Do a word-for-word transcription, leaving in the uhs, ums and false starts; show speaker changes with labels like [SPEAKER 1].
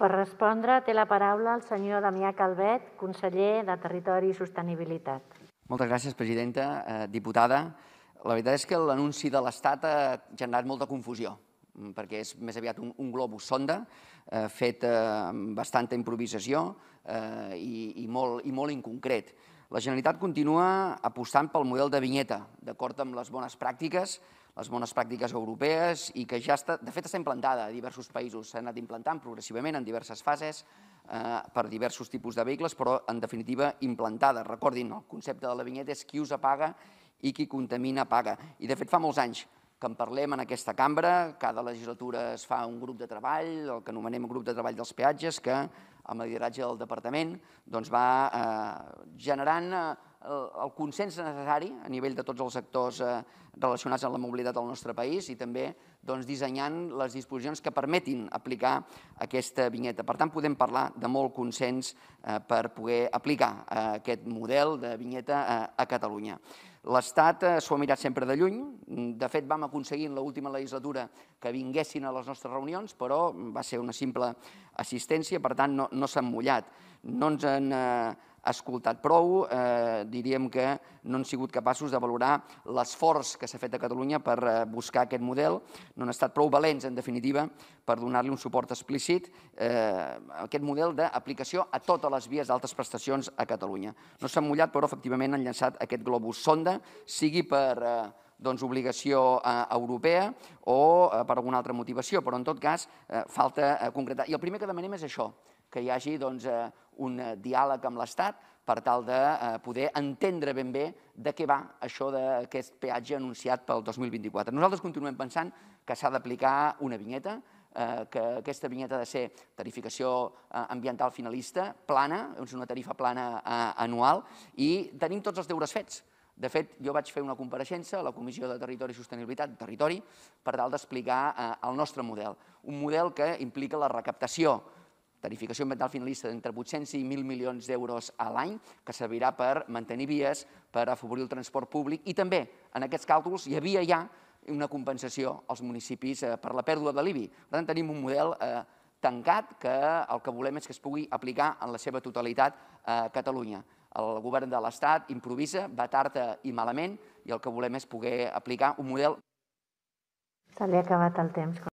[SPEAKER 1] Per respondre, té la paraula el senyor Damià Calvet, conseller de Territori i Sostenibilitat.
[SPEAKER 2] Moltes gràcies, presidenta. Eh, diputada, la veritat és que l'anunci de l'Estat ha generat molta confusió, perquè és més aviat un, un globus sonda eh, fet eh, amb bastanta improvisació eh, i, i, molt, i molt inconcret. La Generalitat continua apostant pel model de vinyeta, d'acord amb les bones pràctiques, les bones pràctiques europees i que ja està, de fet està implantada a diversos països, s'ha anat implantant progressivament en diverses fases eh, per diversos tipus de vehicles, però en definitiva implantada. Recordin, el concepte de la vinyeta és qui usa paga i qui contamina paga. I de fet fa molts anys que en parlem en aquesta cambra, cada legislatura es fa un grup de treball, el que anomenem grup de treball dels peatges, que amb el lideratge del departament doncs va eh, generant eh, el consens necessari a nivell de tots els sectors eh, relacionats amb la mobilitat del nostre país i també doncs, dissenyant les disposicions que permetin aplicar aquesta vinyeta. Per tant, podem parlar de molt consens eh, per poder aplicar eh, aquest model de vinyeta eh, a Catalunya. L'Estat eh, s'ho ha mirat sempre de lluny. De fet, vam aconseguir en l'última legislatura que vinguessin a les nostres reunions, però va ser una simple assistència, per tant, no, no s'han mullat. No ens han eh, escoltat prou, eh, diríem que no han sigut capaços de valorar l'esforç que s'ha fet a Catalunya per eh, buscar aquest model, no han estat prou valents, en definitiva, per donar-li un suport explícit a eh, aquest model d'aplicació a totes les vies d'altes prestacions a Catalunya. No s'han mullat, però efectivament han llançat aquest globus sonda, sigui per eh, doncs, obligació eh, europea o eh, per alguna altra motivació, però en tot cas eh, falta eh, concretar. I el primer que demanem és això, que hi hagi doncs, eh, un diàleg amb l'Estat per tal de eh, poder entendre ben bé de què va això d'aquest peatge anunciat pel dos mil vint-i-quatre. Nosaltres continuem pensant que s'ha d'aplicar una vinyeta, eh, que aquesta vinyeta ha de ser tarificació eh, ambiental finalista, plana, és una tarifa plana eh, anual, i tenim tots els deures fets. De fet, jo vaig fer una compareixença a la Comissió de Territori i Sostenibilitat, Territori, per tal d'explicar eh, el nostre model. Un model que implica la recaptació, tarificació ambiental finalista d'entre vuit-cents i mil milions d'euros a l'any, que servirà per mantenir vies, per afavorir el transport públic, i també en aquests càlculs hi havia ja una compensació als municipis per la pèrdua de l'I B I. Per tant, tenim un model eh, tancat que el que volem és que es pugui aplicar en la seva totalitat a Catalunya. El govern de l'Estat improvisa, va tard i malament, i el que volem és poder aplicar un model...
[SPEAKER 1] Se li ha acabat el temps.